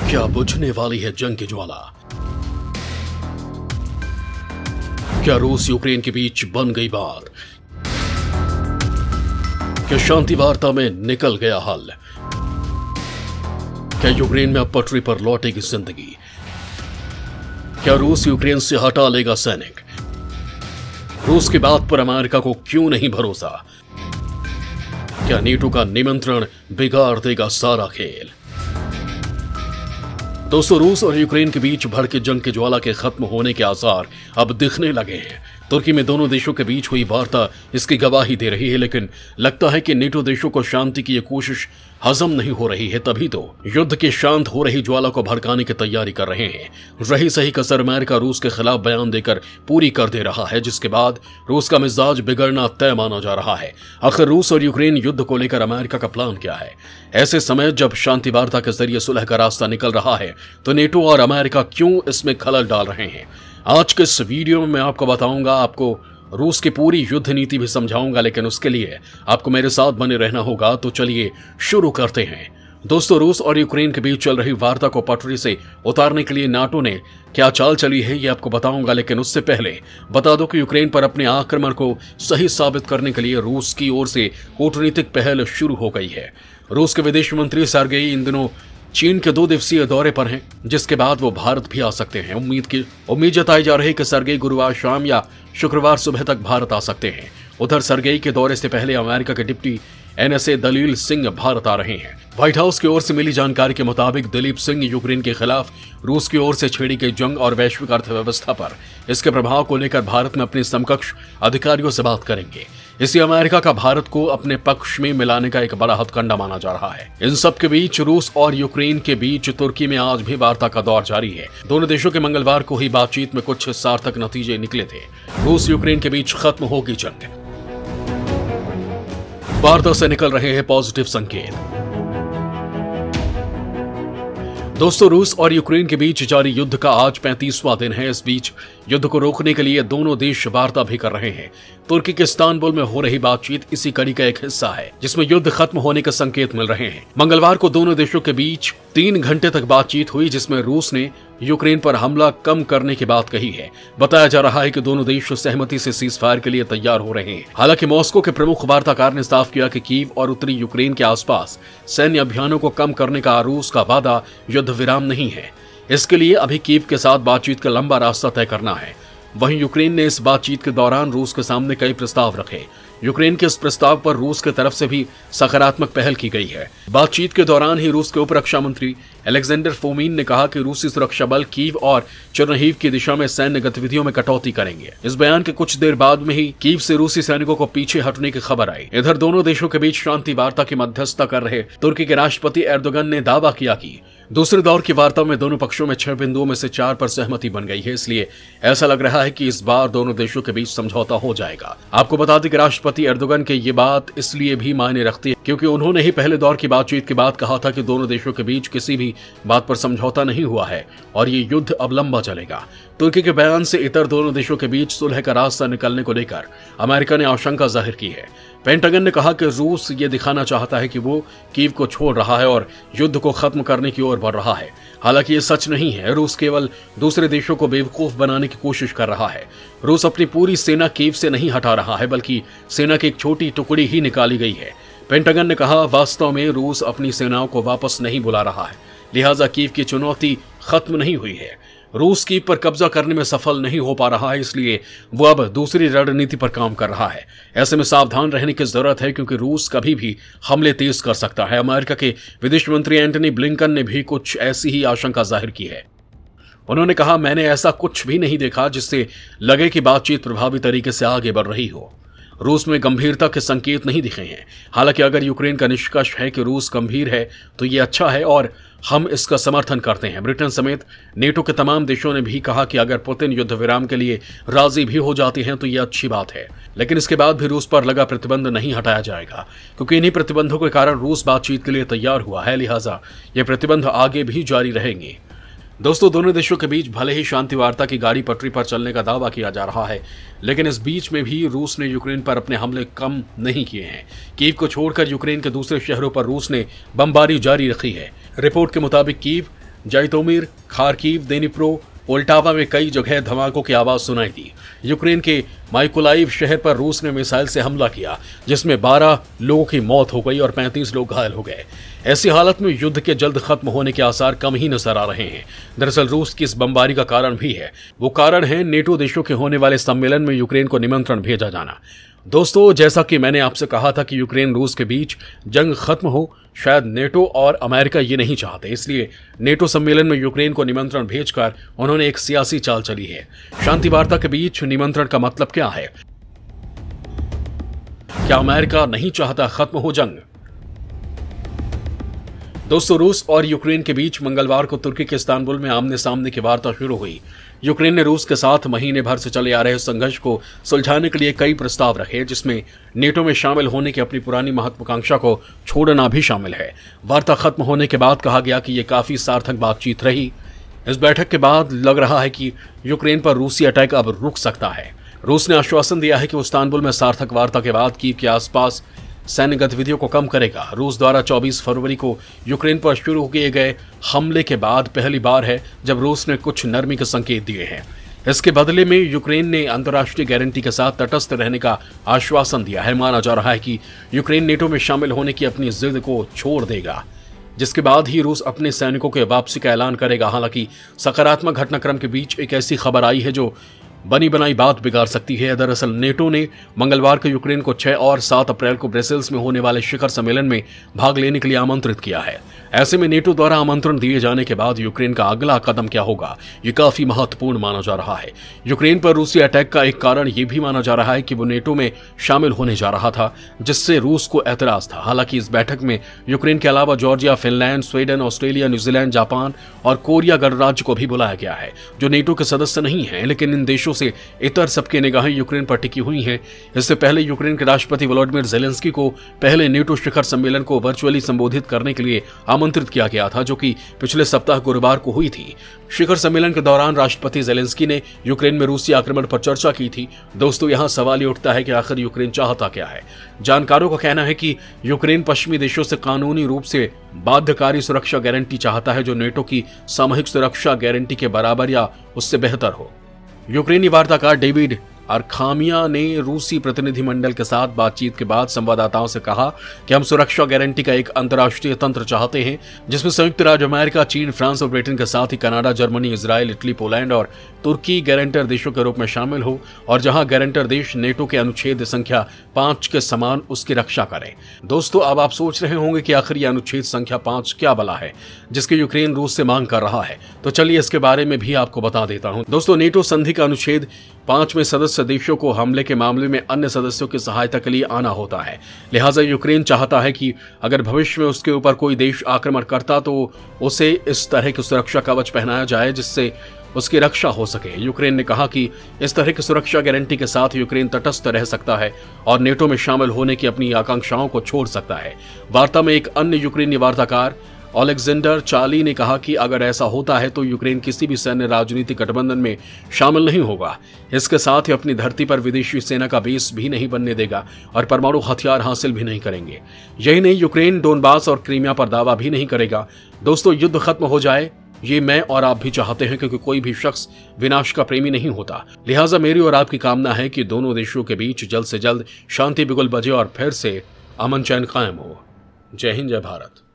क्या बुझने वाली है जंग की ज्वाला? क्या रूस यूक्रेन के बीच बन गई बात? क्या शांति वार्ता में निकल गया हल? क्या यूक्रेन में अब पटरी पर लौटेगी जिंदगी? क्या रूस यूक्रेन से हटा लेगा सैनिक? रूस की बात पर अमेरिका को क्यों नहीं भरोसा? क्या नेटो का निमंत्रण बिगाड़ देगा सारा खेल? दोस्तों, रूस और यूक्रेन के बीच भड़के जंग की ज्वाला के खत्म होने के आसार अब दिखने लगे हैं। तुर्की में दोनों देशों के बीच हुई वार्ता इसकी गवाही दे रही है, लेकिन लगता है कि नेटो देशों को शांति की यह कोशिश हजम नहीं हो रही है, तभी तो युद्ध की शांत हो रही ज्वाला को भड़काने की तैयारी कर रहे हैं। रही सही कसर अमेरिका रूस के खिलाफ बयान देकर पूरी कर दे रहा है, जिसके बाद रूस का मिजाज बिगड़ना तय माना जा रहा है। आखिर रूस और यूक्रेन युद्ध को लेकर अमेरिका का प्लान क्या है? ऐसे समय जब शांति वार्ता के जरिए सुलह का रास्ता निकल रहा है, तो नेटो और अमेरिका क्यों इसमें खलल डाल रहे हैं? आज के इस वीडियो में मैं आपको बताऊंगा, आपको रूस की पूरी युद्ध नीति भी समझाऊंगा, लेकिन उसके लिए आपको मेरे साथ बने रहना होगा। तो चलिए शुरू करते हैं। दोस्तों, रूस और यूक्रेन के बीच चल रही वार्ता को पटरी से उतारने के लिए नाटो ने क्या चाल चली है, ये आपको बताऊंगा, लेकिन उससे पहले बता दो कि यूक्रेन पर अपने आक्रमण को सही साबित करने के लिए रूस की ओर से कूटनीतिक पहल शुरू हो गई है। रूस के विदेश मंत्री सर्गेई इन दिनों चीन के 2 दिवसीय दौरे पर हैं, जिसके बाद वो भारत भी आ सकते हैं। उम्मीद जताई जा रही है कि सर्गेई गुरुवार शाम या शुक्रवार सुबह तक भारत आ सकते हैं। उधर सर्गेई के दौरे से पहले अमेरिका के डिप्टी NSA दलील सिंह भारत आ रहे हैं। व्हाइट हाउस की ओर से मिली जानकारी के मुताबिक दिलीप सिंह यूक्रेन के खिलाफ रूस की ओर से छेड़ी गई जंग और वैश्विक अर्थव्यवस्था पर इसके प्रभाव को लेकर भारत में अपने समकक्ष अधिकारियों से बात करेंगे। इसी अमेरिका का भारत को अपने पक्ष में मिलाने का एक बड़ा हथकंडा माना जा रहा है। इन सब के बीच रूस और यूक्रेन के बीच तुर्की में आज भी वार्ता का दौर जारी है। दोनों देशों के मंगलवार को ही बातचीत में कुछ सार्थक नतीजे निकले थे। रूस यूक्रेन के बीच खत्म होगी जंग। वार्ता से निकल रहे हैं पॉजिटिव संकेत। दोस्तों, रूस और यूक्रेन के बीच जारी युद्ध का आज 35वां दिन है। इस बीच युद्ध को रोकने के लिए दोनों देश वार्ता भी कर रहे हैं। तुर्की के इस्तांबुल में हो रही बातचीत इसी कड़ी का एक हिस्सा है, जिसमें युद्ध खत्म होने के संकेत मिल रहे हैं। मंगलवार को दोनों देशों के बीच 3 घंटे तक बातचीत हुई, जिसमें रूस ने यूक्रेन पर हमला कम करने की बात कही है। बताया जा रहा है कि दोनों देश सहमति से सीजफायर के लिए तैयार हो रहे हैं। हालांकि मॉस्को के प्रमुख वार्ताकार ने साफ किया कि कीव और उत्तरी यूक्रेन के आसपास सैन्य अभियानों को कम करने का रूस का वादा युद्ध विराम नहीं है। इसके लिए अभी कीव के साथ बातचीत का लंबा रास्ता तय करना है। वहीं यूक्रेन ने इस बातचीत के दौरान रूस के सामने कई प्रस्ताव रखे। यूक्रेन के इस प्रस्ताव पर रूस की तरफ से भी सकारात्मक पहल की गई है। बातचीत के दौरान ही रूस के उप रक्षा मंत्री अलेक्जेंडर फोमिन ने कहा कि रूसी सुरक्षा बल कीव और चेरनिहिव की दिशा में सैन्य गतिविधियों में कटौती करेंगे। इस बयान के कुछ देर बाद में ही कीव से रूसी सैनिकों को पीछे हटने की खबर आई। इधर दोनों देशों के बीच शांति वार्ता की मध्यस्थता कर रहे तुर्की के राष्ट्रपति एर्दोगन ने दावा किया कि दूसरे दौर की वार्ता में दोनों पक्षों में 6 बिंदुओं में से 4 पर सहमति बन गई है। इसलिए ऐसा लग रहा है कि इस बार दोनों देशों के बीच समझौता हो जाएगा। आपको बता दें कि राष्ट्रपति एर्दोगन के ये बात इसलिए भी मायने रखती है क्योंकि उन्होंने ही पहले दौर की बातचीत के बाद कहा था कि दोनों देशों के बीच किसी भी बात पर समझौता नहीं हुआ है और ये युद्ध अब लंबा चलेगा। तुर्की के बयान से इतर दोनों देशों के बीच सुलह का रास्ता निकलने को लेकर अमेरिका ने आशंका जाहिर की है। पेंटागन ने कहा कि रूस ये दिखाना चाहता है कि वो कीव को छोड़ रहा है और युद्ध को खत्म करने की ओर बढ़ रहा है। हालांकि ये सच नहीं है। रूस केवल दूसरे देशों को बेवकूफ बनाने की कोशिश कर रहा है। रूस अपनी पूरी सेना कीव से नहीं हटा रहा है, बल्कि सेना की एक छोटी टुकड़ी ही निकाली गई है। पेंटागन ने कहा, वास्तव में रूस अपनी सेनाओं को वापस नहीं बुला रहा है, लिहाजा कीव की चुनौती खत्म नहीं हुई है। रूस कीव पर कब्जा करने में सफल नहीं हो पा रहा है, इसलिए वो अब दूसरी रणनीति पर काम कर रहा है। ऐसे में सावधान रहने की जरूरत है, क्योंकि रूस कभी भी हमले तेज कर सकता है। अमेरिका के विदेश मंत्री एंटनी ब्लिंकन ने भी कुछ ऐसी ही आशंका जाहिर की है। उन्होंने कहा, मैंने ऐसा कुछ भी नहीं देखा जिससे लगे कि बातचीत प्रभावी तरीके से आगे बढ़ रही हो। रूस में गंभीरता के संकेत नहीं दिखे हैं। हालांकि अगर यूक्रेन का निष्कर्ष है कि रूस गंभीर है तो ये अच्छा है और हम इसका समर्थन करते हैं। ब्रिटेन समेत नेटो के तमाम देशों ने भी कहा कि अगर पुतिन युद्ध विराम के लिए राजी भी हो जाते हैं तो ये अच्छी बात है, लेकिन इसके बाद भी रूस पर लगा प्रतिबंध नहीं हटाया जाएगा, क्योंकि इन्हीं प्रतिबंधों के कारण रूस बातचीत के लिए तैयार हुआ है। लिहाजा ये प्रतिबंध आगे भी जारी रहेंगे। दोस्तों, दोनों देशों के बीच भले ही शांति वार्ता की गाड़ी पटरी पर चलने का दावा किया जा रहा है, लेकिन इस बीच में भी रूस ने यूक्रेन पर अपने हमले कम नहीं किए हैं। कीव को छोड़कर यूक्रेन के दूसरे शहरों पर रूस ने बमबारी जारी रखी है। रिपोर्ट के मुताबिक Kyiv Zhytomyr, Kharkiv, Dnipro, Poltava में कई जगह धमाकों की आवाज सुनाई दी। यूक्रेन के माइकोलाइव शहर पर रूस ने मिसाइल से हमला किया, जिसमें 12 लोगों की मौत हो गई और 35 लोग घायल हो गए। ऐसी हालत में युद्ध के जल्द खत्म होने के आसार कम ही नजर आ रहे हैं। दरअसल रूस की इस बमबारी का कारण भी है। वो कारण है नेटो देशों के होने वाले सम्मेलन में यूक्रेन को निमंत्रण भेजा जाना। दोस्तों, जैसा कि मैंने आपसे कहा था कि यूक्रेन रूस के बीच जंग खत्म हो, शायद नेटो और अमेरिका ये नहीं चाहते। इसलिए नेटो सम्मेलन में यूक्रेन को निमंत्रण भेजकर उन्होंने एक सियासी चाल चली है। शांति वार्ता के बीच निमंत्रण का मतलब क्या है? क्या अमेरिका नहीं चाहता खत्म हो जंग? दोस्तों, रूस और यूक्रेन के बीच मंगलवार को तुर्की के इस्तांबुल में आमने सामने की वार्ता शुरू हुई। यूक्रेन ने रूस के साथ महीने भर से चले आ रहे संघर्ष को सुलझाने के लिए कई प्रस्ताव रखे, जिसमें नेटो में शामिल होने की अपनी पुरानी महत्वाकांक्षा को छोड़ना भी शामिल है। वार्ता खत्म होने के बाद कहा गया कि यह काफी सार्थक बातचीत रही। इस बैठक के बाद लग रहा है कि यूक्रेन पर रूसी अटैक अब रुक सकता है। रूस ने आश्वासन दिया है कि वो इस्तांबुल में सार्थक वार्ता के बाद कीव के आसपास सैन्य गतिविधियों को कम करेगा। रूस द्वारा 24 फरवरी को यूक्रेन पर शुरू किए गए हमले के बाद पहली बार है जब रूस ने कुछ नरमी के संकेत दिए हैं। इसके बदले में यूक्रेन ने अंतर्राष्ट्रीय गारंटी के साथ तटस्थ रहने का आश्वासन दिया है। माना जा रहा है कि यूक्रेन नेटो में शामिल होने की अपनी जिद को छोड़ देगा, जिसके बाद ही रूस अपने सैनिकों के वापसी का ऐलान करेगा। हालांकि सकारात्मक घटनाक्रम के बीच एक ऐसी खबर आई है जो बनी बनाई बात बिगाड़ सकती है। दरअसल नेटो ने मंगलवार को यूक्रेन को 6 और 7 अप्रैल को ब्रसेल्स में होने वाले शिखर सम्मेलन में भाग लेने के लिए आमंत्रित किया है। ऐसे में नेटो द्वारा आमंत्रण दिए जाने के बाद यूक्रेन का अगला कदम क्या होगा, ये काफी महत्वपूर्ण माना जा रहा है। यूक्रेन पर रूसी अटैक का एक कारण यह भी माना जा रहा है कि वो नेटो में शामिल होने जा रहा था, जिससे रूस को ऐतराज था। हालांकि इस बैठक में यूक्रेन के अलावा Georgia, Finland, Sweden, Australia, New Zealand, Japan और कोरिया गणराज्य को भी बुलाया गया है, जो नेटो के सदस्य नहीं है। लेकिन इन देशों से इतर सबकी निगाहें यूक्रेन पर टिकी हुई हैं। इससे पहले यूक्रेन के राष्ट्रपति वोलोडिमिर ज़ेलेंस्की को पहले नेटो शिखर सम्मेलन को वर्चुअली संबोधित करने के लिए आमंत्रित किया गया था, जो कि पिछले सप्ताह गुरुवार को हुई थी। शिखर सम्मेलन के दौरान राष्ट्रपति ज़ेलेंस्की ने यूक्रेन में रूसी आक्रमण पर चर्चा की थी। दोस्तों, यहां सवाल ये उठता है कि आखिर यूक्रेन चाहता क्या है। जानकारों का कहना है कि यूक्रेन पश्चिमी देशों से कानूनी रूप से बाध्यकारी सुरक्षा गारंटी चाहता है, जो नेटो की सामूहिक सुरक्षा गारंटी के बराबर या उससे बेहतर हो। यूक्रेनी वार्ताकार डेविड अरखामिया ने रूसी प्रतिनिधिमंडल के साथ बातचीत के बाद संवाददाताओं से कहा कि हम सुरक्षा गारंटी का एक अंतर्राष्ट्रीय तंत्र चाहते हैं, जिसमें संयुक्त राज्य अमेरिका, चीन, फ्रांस और ब्रिटेन के साथ ही Canada, Germany, Israel, Italy, Poland और तुर्की गारंटर देशों के रूप में शामिल हो, और जहां गारंटर देश नेटो के अनुच्छेद संख्या 5 के समान उसकी रक्षा करें। दोस्तों, अब आप सोच रहे होंगे कि आखिर यह अनुच्छेद संख्या 5 क्या बला है जिसकी यूक्रेन रूस से मांग कर रहा है। तो चलिए इसके बारे में भी आपको बता देता हूं। दोस्तों, नेटो संधि का अनुच्छेद 5 में सदस्य देशों को हमले के मामले में अन्य सदस्यों की सहायता के लिए आना होता है। लिहाजा यूक्रेन चाहता है कि अगर भविष्य में उसके ऊपर कोई देश आक्रमण करता तो उसे इस तरह की सुरक्षा कवच पहनाया जाए जिससे उसकी रक्षा हो सके। यूक्रेन ने कहा कि इस तरह की सुरक्षा गारंटी के साथ यूक्रेन तटस्थ रह सकता है और नेटो में शामिल होने की अपनी आकांक्षाओं को छोड़ सकता है। वार्ता में एक अन्य यूक्रेनी वार्ताकार ओलेक्जेंडर चाली ने कहा कि अगर ऐसा होता है तो यूक्रेन किसी भी सैन्य राजनीतिक गठबंधन में शामिल नहीं होगा। इसके साथ ही अपनी धरती पर विदेशी सेना का बेस भी नहीं बनने देगा और परमाणु हथियार हासिल भी नहीं करेंगे। यही नहीं, यूक्रेन डोनबास और क्रीमिया पर दावा भी नहीं करेगा। दोस्तों, युद्ध खत्म हो जाए, ये मैं और आप भी चाहते हैं, क्योंकि कोई भी शख्स विनाश का प्रेमी नहीं होता। लिहाजा मेरी और आपकी कामना है कि दोनों देशों के बीच जल्द से जल्द शांति बिगुल बजे और फिर से अमन चैन कायम हो। जय हिंद, जय भारत।